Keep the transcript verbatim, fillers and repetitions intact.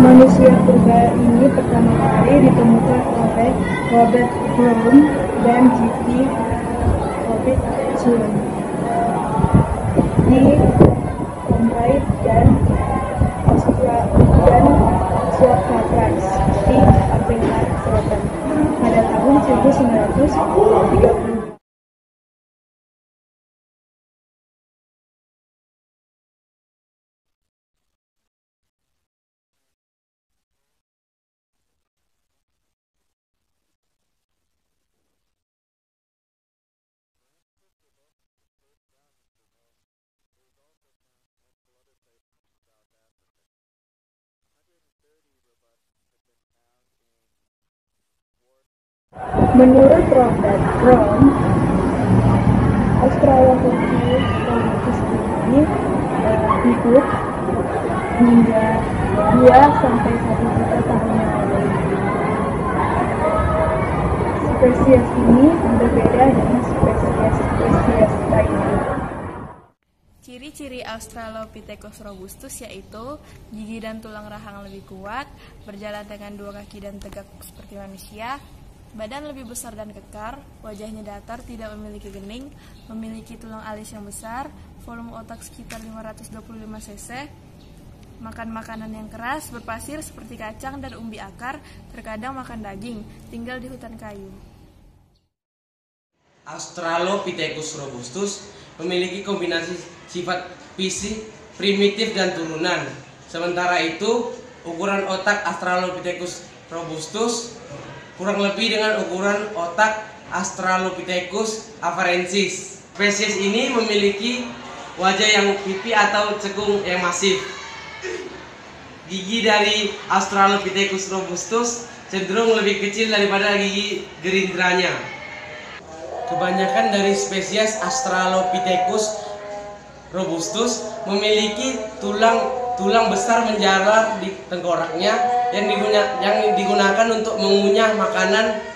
Manusia purba ini pertama kali ditemukan oleh Robert Brown dan J P Robertson di Cambridge dan Australia di Afrika Selatan pada tahun seribu sembilan ratus tiga puluh. Menurut Robert Brown, Australopithecus ini uh, hidup hingga dua sampai satu juta tahun yang lalu. Spesies ini berbeda dengan spesies-spesies lainnya. Ciri-ciri Australopithecus robustus yaitu gigi dan tulang rahang lebih kuat, berjalan dengan dua kaki dan tegak seperti manusia, badan lebih besar dan kekar, wajahnya datar, tidak memiliki gening, memiliki tulang alis yang besar, volume otak sekitar lima ratus dua puluh lima cc, makan makanan yang keras, berpasir seperti kacang dan umbi akar, terkadang makan daging, tinggal di hutan kayu. Australopithecus robustus memiliki kombinasi sifat fisik primitif dan turunan. Sementara itu, ukuran otak Australopithecus robustus kurang lebih dengan ukuran otak Australopithecus afarensis. Spesies ini memiliki wajah yang pipi atau cekung yang masif. Gigi dari Australopithecus robustus cenderung lebih kecil daripada gigi gerindranya. Kebanyakan dari spesies Australopithecus robustus memiliki tulang tulang besar menjalar di tengkoraknya yang digunakan untuk mengunyah makanan